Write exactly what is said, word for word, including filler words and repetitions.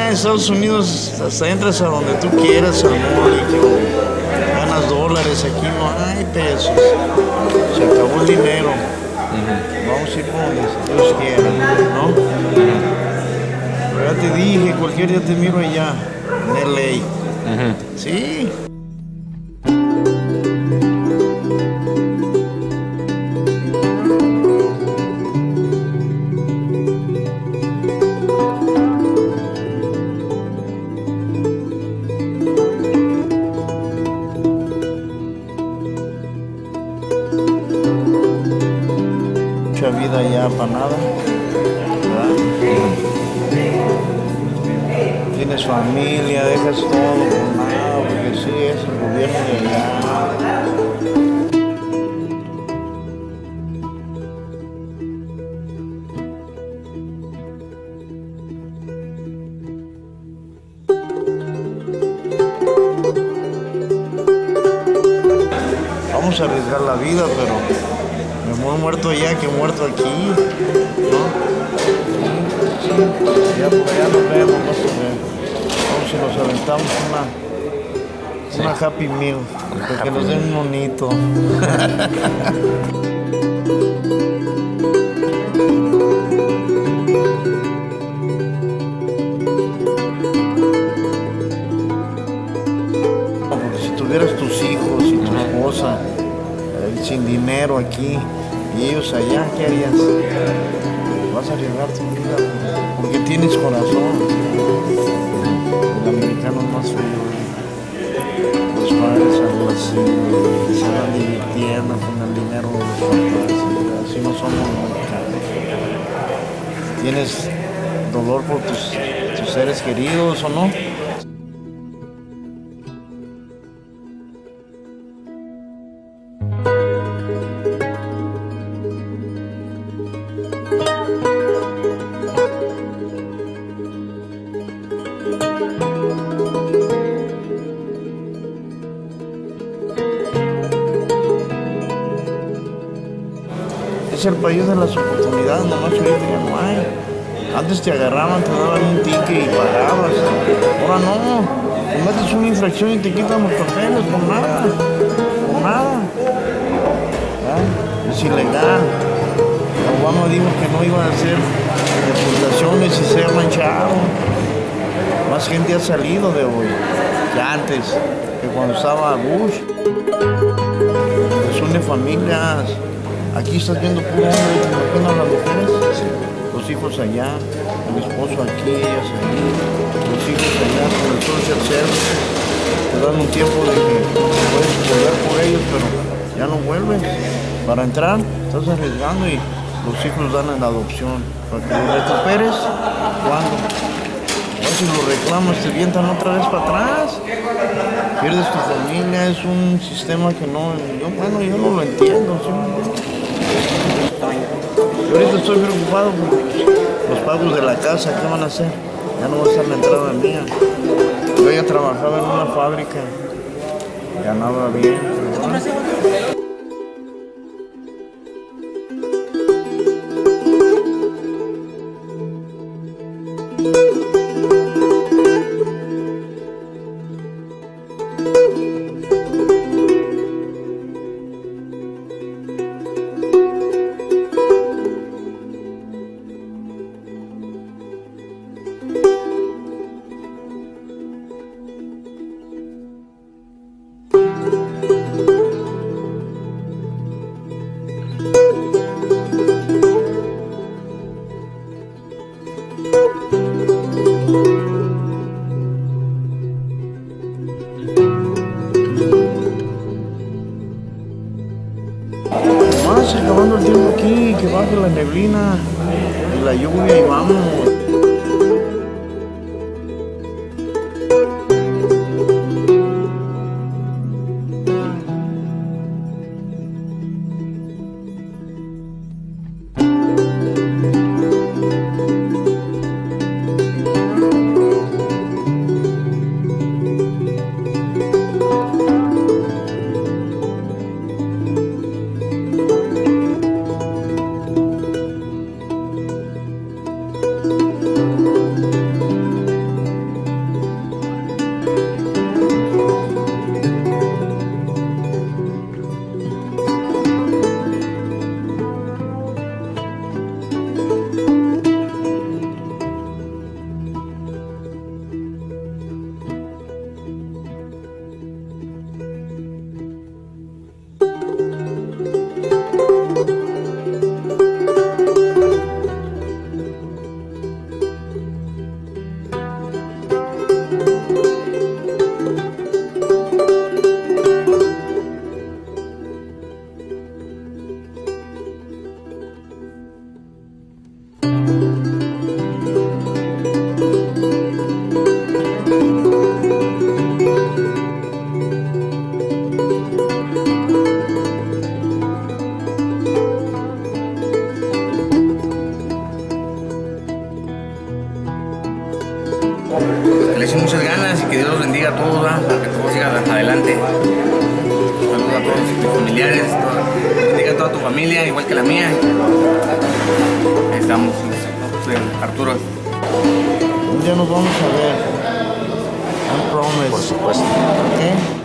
en Estados Unidos hasta entras a donde tú quieras, al mall, ganas dólares, aquí no hay pesos. Se acabó el dinero. Uh-huh. Vamos a ir por donde Dios quiera, ¿no? Uh-huh. Pero ya te dije, cualquier día te miro allá, en L A. Uh-huh. Sí. Mucha vida ya para nada, ¿verdad? Tienes familia, dejas todo por nada, porque sí es el gobierno de allá. Vamos a arriesgar la vida, pero mejor muerto allá que muerto aquí, ¿no? Sí, sí. Ya por allá nos vemos, no sé. Vamos si nos aventamos una, sí. una Happy Meal, para que nos den un monito. Porque si tuvieras tus hijos y tu esposa eh, sin dinero aquí, y ellos allá, ¿qué harías? Vas a arriesgar tu vida porque tienes corazón. El americano es más frío. Los padres algo así, se van divirtiendo con el dinero de los papás. Así no somos mexicanos. ¿Tienes dolor por tus, tus seres queridos o no? Es el país de las oportunidades, nomás hoy en día no hay. Antes te agarraban, te daban un ticket y pagabas. Ahora no, te metes una infracción y te quitan los papeles por nada, por nada. ¿Ah? Es ilegal. Obama dijo que no iba a hacer deportaciones y se ha manchado. Más gente ha salido de hoy que antes, que cuando estaba Bush. Les une familias. Aquí estás viendo puro hombre, ¿te imaginas las mujeres? Sí. Los hijos allá, el esposo aquí, ellas allí, los hijos allá, con el social service. Te dan un tiempo de que puedes volver por ellos, pero ya no vuelves. Para entrar, estás arriesgando y los hijos dan en adopción. Para que los recuperes, ¿cuándo? O si los reclamas, te vientan otra vez para atrás. Pierdes tu familia, es un sistema que no, yo, bueno, yo no lo entiendo. ¿Sí? Yo ahorita estoy preocupado por los pagos de la casa, ¿qué van a hacer? Ya no va a estar la entrada mía. Yo ya trabajaba en una fábrica, ganaba bien. Más acabando el tiempo aquí, que baje la neblina y la lluvia y vamos. que le echen muchas ganas y que Dios los bendiga a todos, ¿verdad? Para que todos sigan adelante. Saludos a todos tus familiares, todo, bendiga a toda tu familia, igual que la mía. Ahí estamos, soy Arturo. Un día nos vamos a ver. I promise. Por supuesto. ¿Ok?